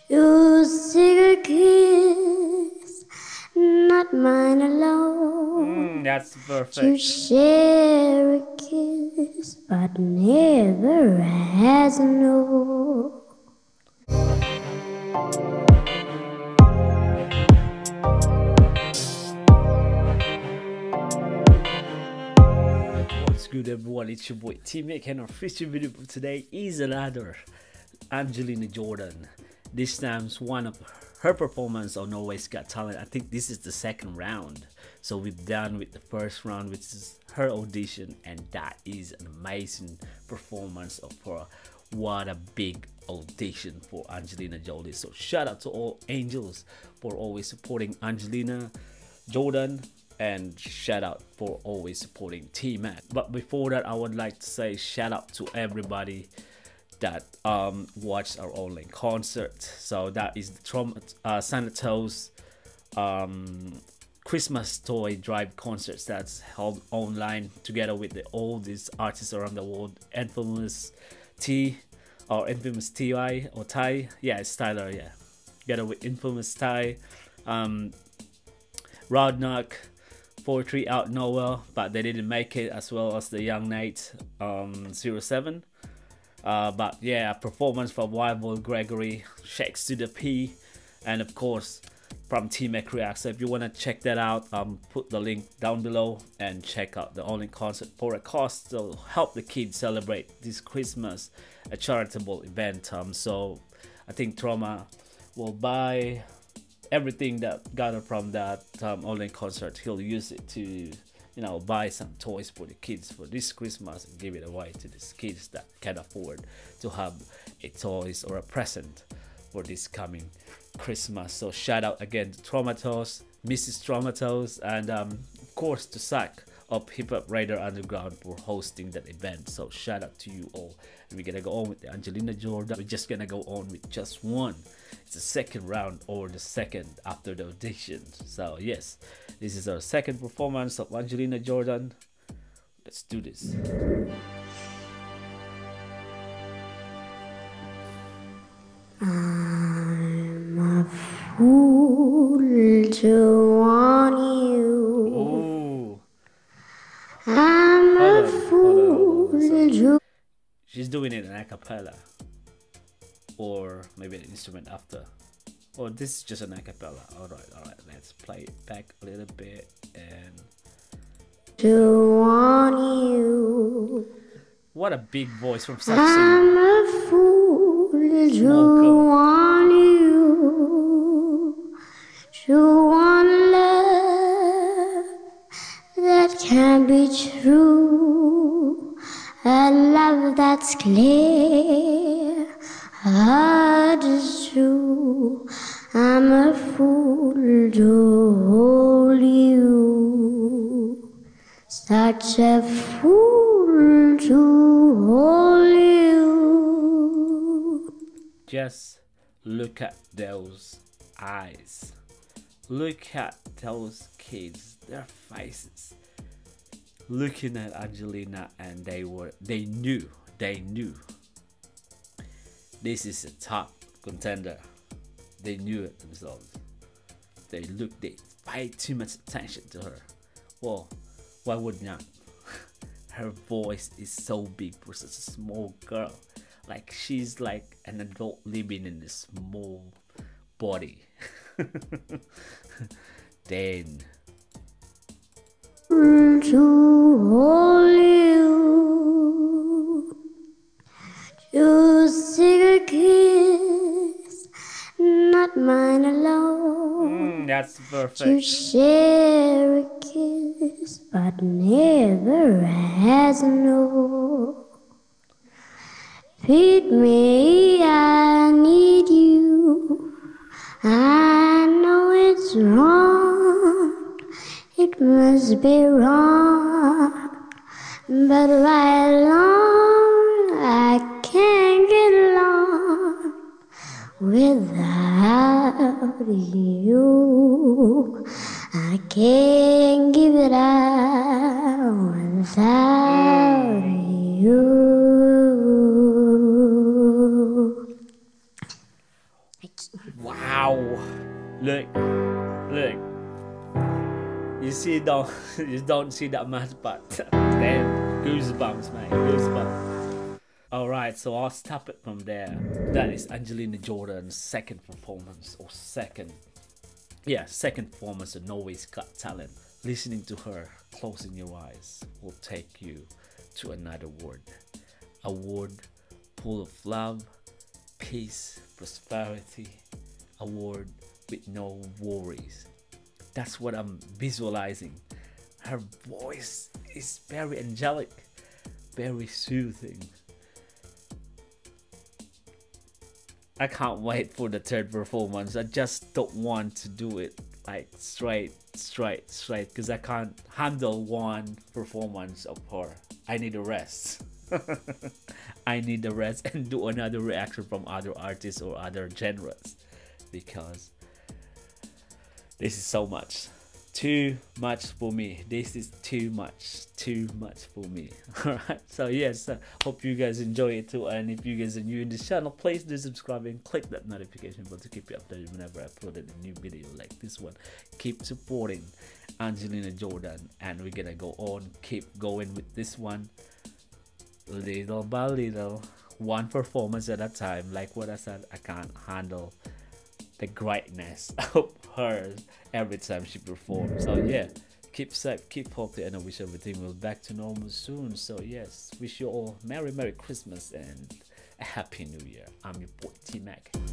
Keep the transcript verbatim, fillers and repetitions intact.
Your secret kiss, not mine alone. Mm, that's To perfect. share a kiss, but never has no. What's good, everyone? It's your boy T-Mac, and our feature video for today is another Angelina Jordan. This time's one of her performance on Norway's Got Talent. I think this is the second round. So we're done with the first round, which is her audition, and that is an amazing performance of her. What a big audition for Angelina Jolie. So shout out to all angels for always supporting Angelina Jordan, and shout out for always supporting T-Mac. But before that, I would like to say shout out to everybody that um watched our online concert. So that is the Trom uh, Thanatos um Christmas toy drive concerts that's held online together with the oldest artists around the world. Infamous T or Infamous T I or Ty, yeah, it's Tyler, yeah, together with Infamous Ty, um Rodnock, four three out Noel, but they didn't make it, as well as the Young Knight um zero seven. Uh, but yeah, performance from Wild Gregory, Shakes to the P, and of course from T-Mac Reacts. So if you want to check that out, um, put the link down below and check out the online concert for a cost to help the kids celebrate this Christmas, a charitable event. Um, so I think Trauma will buy everything that gathered from that um, online concert. He'll use it to, you know, buy some toys for the kids for this Christmas and give it away to these kids that can afford to have a toys or a present for this coming Christmas. So shout out again to Traumatos, Missus Traumatos, and um, of course to Zach of Hip Hop Raider Underground for hosting that event. So shout out to you all. And we're gonna go on with the Angelina Jordan. We're just gonna go on with just one. It's the second round, or the second after the audition. So yes, this is our second performance of Angelina Jordan. Let's do this. I'm a fool to want you. Ooh. I'm Hold a on, fool hold on, hold on. to. She's doing it in a cappella, or maybe an instrument after. Oh, this is just an a cappella. All right, all right. Let's play it back a little bit and. To want you. What a big voice from such I'm a a fool to girl. want you. To want love that can be true. A love that's clear, heart is true. I'm a fool to hold you. Such a fool to hold you. Just look at those eyes. Look at those kids, their faces. Looking at Angelina, and they were they knew, they knew. This is a top contender. They knew it themselves. They looked, they paid too much attention to her. Well, why would not? Her voice is so big for such a small girl. Like she's like an adult living in a small body. Then To hold you. Your secret kiss, not mine alone. mm, that's To perfect. share a kiss, but never has no. Feed me, I need you. I know it's wrong, it must be wrong, but right along I can't get along without you. I can't give it up without you. Look, look. You see, don't you don't see that much, but damn, goosebumps, man, goosebumps. All right, so I'll stop it from there. That is Angelina Jordan's second performance, or second, yeah, second performance of Norway's Got Talent. Listening to her, closing your eyes, will take you to another world, a world full of love, peace, prosperity, a world with no worries. That's what I'm visualizing. Her voice is very angelic, very soothing. I can't wait for the third performance. I just don't want to do it like straight, straight, straight, because I can't handle one performance of her. I need a rest. I need a rest and do another reaction from other artists or other genres, because this is so much. Too much for me. This is too much. Too much for me. Alright, so yes, uh, hope you guys enjoy it too. And if you guys are new in this channel, please do subscribe and click that notification bell to keep you updated whenever I upload a new video like this one. Keep supporting Angelina Jordan, and we're gonna go on, keep going with this one, little by little, one performance at a time. Like what I said, I can't handle the greatness of her every time she performs. So yeah, keep safe, keep healthy, and I wish everything will be back to normal soon. So yes, wish you all Merry Merry Christmas and a Happy New Year. I'm your boy T Mac.